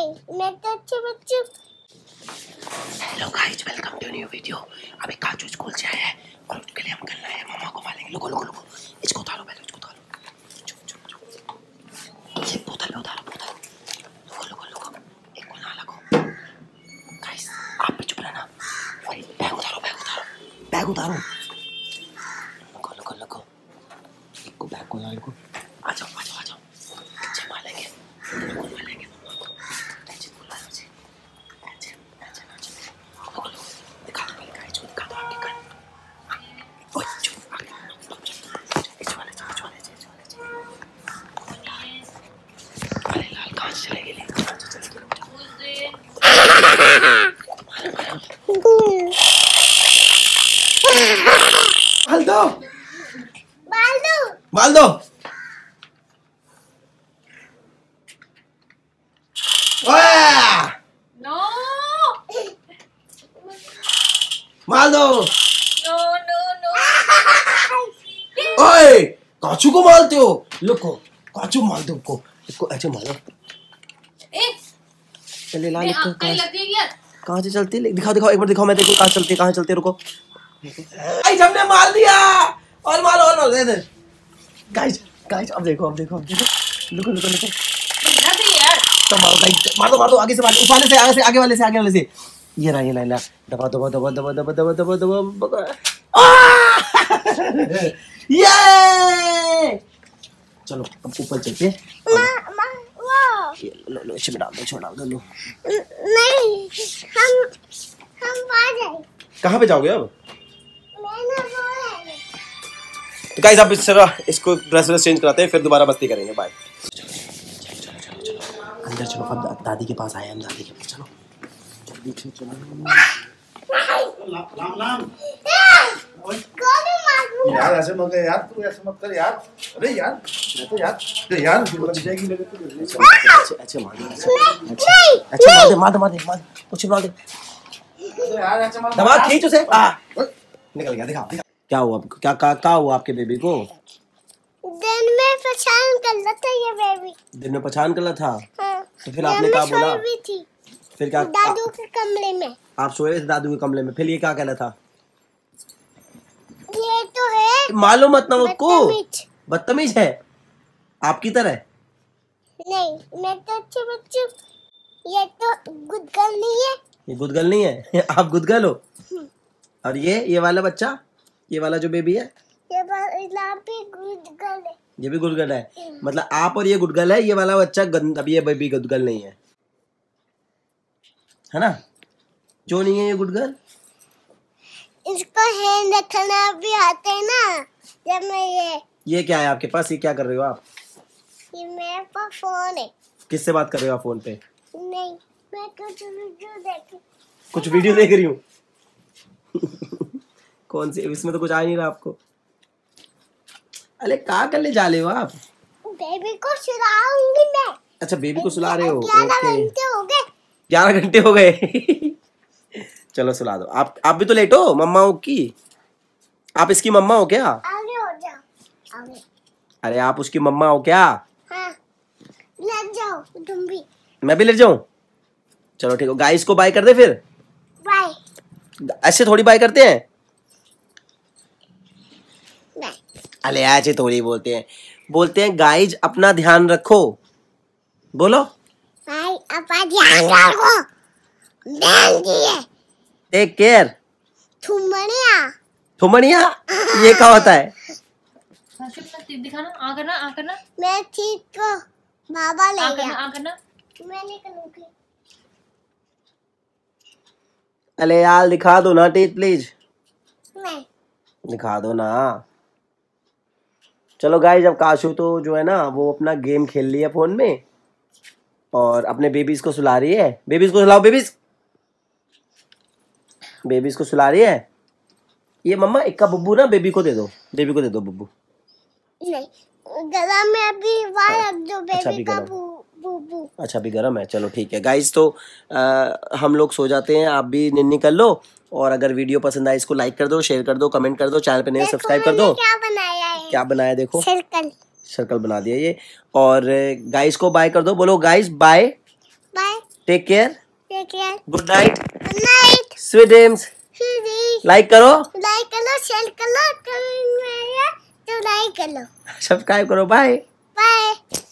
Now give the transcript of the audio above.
नहीं, मैं तो अच्छे बच्चे। Hello guys, welcome to new video. अभी काजू स्कूल से आया है और उसके लिए हम करना है मम्मा को मारेंगे। लोगो लोगो लोगो, इसको उतारो पहले, इसको उतारो। ये बोतल में उतारो, बोतल। लोगो लोगो लोगो, एक को ना लगो। गाइस आप भी चुप रहना। बैग उतारो, बैग उतारो, बैग उतारो। लोगो लोगो लोगो, एक को बैग को उतारो। को आ जाओ, आ जाओ, आ जाओ। अच्छे मारेंगे, लोगो मारेंगे मम्मा को। टेंशन मत लो मुझे। दिखा दो पहले गाइस, दिखा दो आपके कान। ओए चुप, इस वाले से। अरे लाल कहाँ से चले गए? माल दो, मार दो। माल दो। नो माल दो। No no no. ओए काचू को मारते हो? लुको, काचू मार दो उसको। इसको ऐसे मारो। चले लाल कहीं लगती है क्या? कहाँ से चलती है? दिखाओ दिखाओ, एक बार दिखाओ, मैं देखो कहाँ चलती है, कहाँ चलती है। रुको गाइस, हमने मार दिया। और मारो दे दे। गाइस गाइस, अब देखो, लुको यार तो मारो गाइस, मार दो आगे से, ऊपर से, आगे वाले से। ये रहा दबा ये। चलो अब ऊपर चलते हैं। लो इसमें डाल दो, छोड़ दो। लो नहीं, हम आ जाए। कहाँ पे जाओगे अब? मैंने बोला है। तो गाइस आप इसको ड्रेस चेंज कराते हैं, फिर दोबारा मस्ती करेंगे। बाय। चलो अंदर चलो, अब दादी के पास आए हम। दादी के पास चलो, जल्दी से चलो। राम गोली मार दूंगा। यार, ऐसे मत कर यार, तू ऐसे मत कर यार। अरे यार, मैं तो यार तू बच जाएगी मेरे को। अच्छा मार दे, कुछ मार दे। यार ऐसे मत दबा, खींच उसे। निकल गया, दिखा। क्या हुआ? क्या हुआ आपके बेबी को? दिन में परेशान कर रहा था ये बेबी। दिन में पहचान कर रहा था? हाँ। तो फिर आपने क्या बोला? सोई भी थी फिर क्या? दादू के कमरे में। आप सोए थे दादू के कमरे में, फिर ये क्या कहना था? ये तो है मालूम मत ना उसको। बदतमीज। बदतमीज है आपकी तरह? नहीं, मैं तो अच्छे बच्चे। ये तो गुदगल नहीं है। ये गुदगल नहीं है। आप गुदगल हो। और ये वाला बच्चा, ये वाला जो बेबी है, ये भी गुदगल है। ये भी गुदगल है। मतलब आप और ये गुदगल है, ये वाला बच्चा अब ये बेबी गुदगल नहीं है ना? जो नहीं है ये गुदगल। इसको हैंड रखना भी आते है ना। जब मैं ये क्या है आपके पास? ये क्या कर रहे हो आप? ये मेरे पास फोन है। किससे बात कर रहे हो आप फोन पे? नहीं, मैं कुछ वीडियो देख रही हूँ। कौन सी? इसमें तो कुछ आ नहीं रहा आपको। अरे क्या करने जा रहे हो आप? बेबी को सुलाऊंगी मैं। अच्छा, बेबी को सुला रहे हो? 11 घंटे हो गए। 11 घंटे हो गए। चलो सुला दो। आप भी तो लेट हो मम्मा की। आप इसकी मम्मा हो क्या? आगे हो जाओ, आगे। अरे आप उसकी मम्मा हो क्या? हाँ, ले जाओ तुम भी। मैं भी ले जाऊं? चलो ठीक है। गाइस को बाय कर दे फिर। बाय। ऐसे थोड़ी बाय करते हैं। नहीं, अरे ऐसे थोड़ी बोलते हैं गाइज अपना ध्यान रखो। बोलो बाय। अपना ध्यान रखो। ध्यान दिए। Take care. थुमड़िया। ये क्या होता है? दिखाना, आ करना। मैं चीज को बाबा ले गया। आ करना। मैं नहीं करूंगी। अरे यार दिखा दो ना टेक प्लीज। नहीं। दिखा दो ना। चलो गाइज, अब काशू तो जो है ना वो अपना गेम खेल लिया फोन में और अपने बेबीज को सुला रही है। बेबीज को सुलाओ। बेबीज को सुला रही है। ये मम्मा एक का बब्बू ना बेबी को दे दो। बब्बू। नहीं, गला में अभी वार रख दो अच्छा, बेबी का बूबू। अच्छा अभी गर्म है। चलो ठीक है गाइज, तो हम लोग सो जाते हैं। आप भी निन्नी कर लो और अगर वीडियो पसंद आए इसको लाइक कर दो, शेयर कर दो, कमेंट कर दो, चैनल पे नए सब्सक्राइब कर दो। क्या बनाया है? क्या बनाया देखो? सर्कल बना दिया ये। और गाइस को बाय कर दो। बोलो guys bye. Bye. Take care, take care, good night, good night, sweet dreams. Like करो, लाइक करो, शेयर करो, तो लाइक करो, सब्सक्राइब करो। बाय। बाय।